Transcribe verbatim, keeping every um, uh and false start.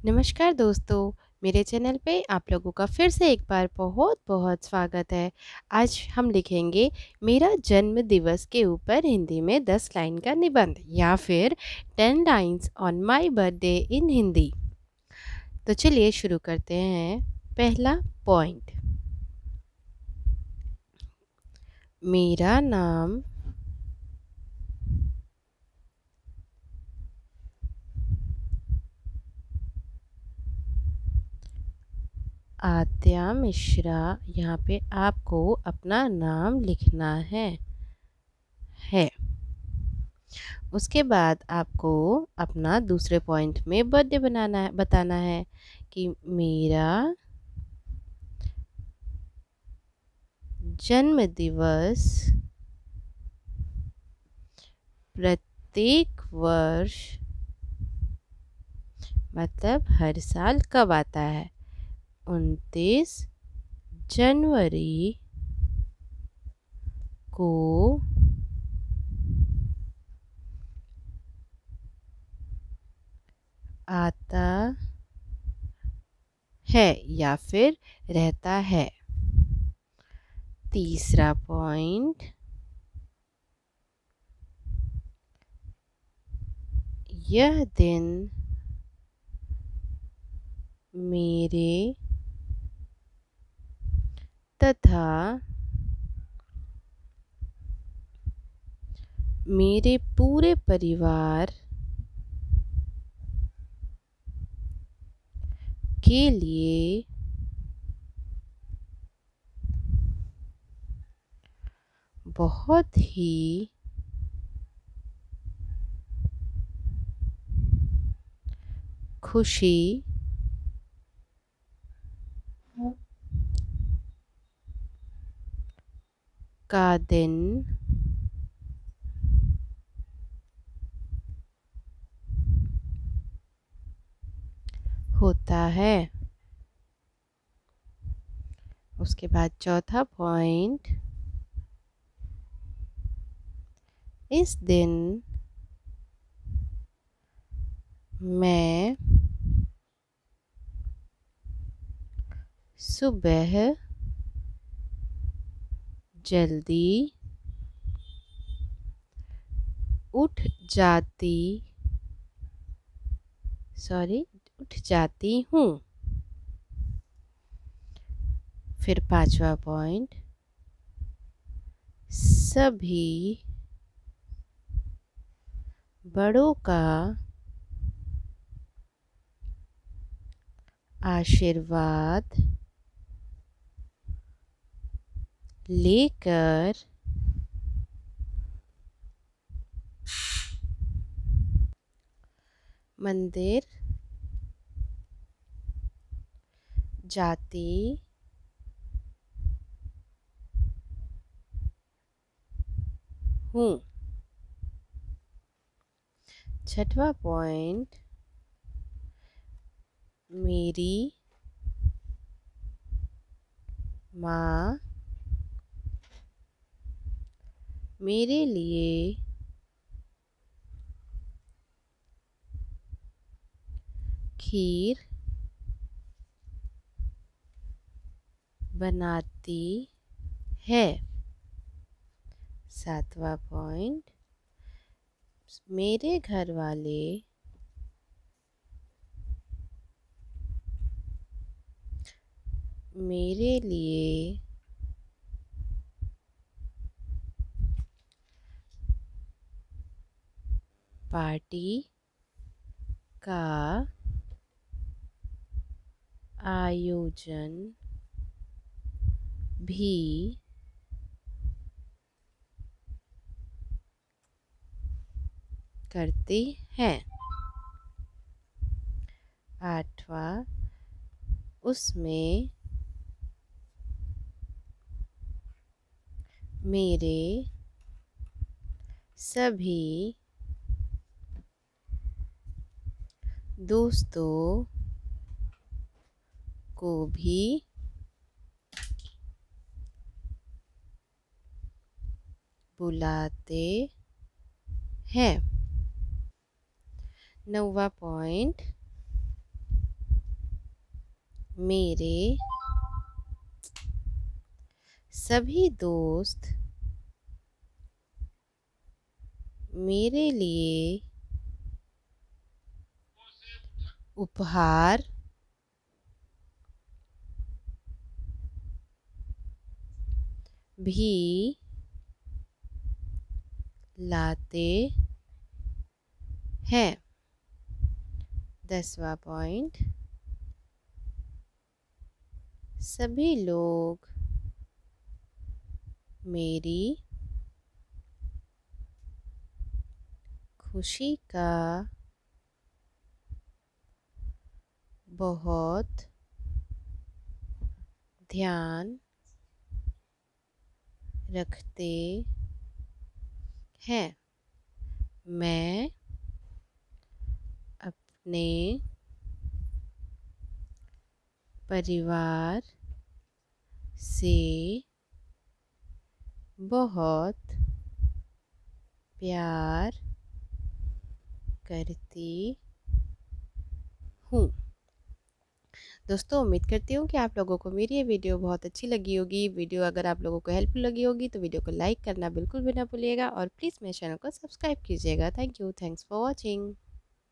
नमस्कार दोस्तों, मेरे चैनल पे आप लोगों का फिर से एक बार बहुत बहुत स्वागत है। आज हम लिखेंगे मेरा जन्म दिवस के ऊपर हिंदी में दस लाइन का निबंध या फिर ten lines on my birthday in Hindi. तो चलिए शुरू करते हैं। पहला पॉइंट, मेरा नाम आद्या मिश्रा। यहाँ पे आपको अपना नाम लिखना है है उसके बाद आपको अपना दूसरे पॉइंट में बर्थडे बनाना है बताना है कि मेरा जन्म दिवस प्रत्येक वर्ष मतलब हर साल कब आता है, उनतीस जनवरी को आता है या फिर रहता है। तीसरा पॉइंट, यह दिन मेरे तथा मेरे पूरे परिवार के लिए बहुत ही खुशी का दिन होता है। उसके बाद चौथा पॉइंट, इस दिन मैं सुबह जल्दी उठ जाती सॉरी उठ जाती हूँ। फिर पांचवा पॉइंट, सभी बड़ों का आशीर्वाद लेकर मंदिर जाती हूँ। छठवां पॉइंट, मेरी माँ मेरे लिए खीर बनाती है। सातवां पॉइंट, मेरे घर वाले मेरे लिए पार्टी का आयोजन भी करते हैं। आठवां, उसमें मेरे सभी दोस्तों को भी बुलाते हैं। नौवा पॉइंट, मेरे सभी दोस्त मेरे लिए उपहार भी लाते हैं। दसवां पॉइंट, सभी लोग मेरी खुशी का बहुत ध्यान रखते हैं। मैं अपने परिवार से बहुत प्यार करती हूँ। दोस्तों, उम्मीद करती हूँ कि आप लोगों को मेरी ये वीडियो बहुत अच्छी लगी होगी। वीडियो अगर आप लोगों को हेल्पफुल लगी होगी तो वीडियो को लाइक करना बिल्कुल भी ना भूलिएगा और प्लीज़ मेरे चैनल को सब्सक्राइब कीजिएगा। Thank you. Thanks for watching.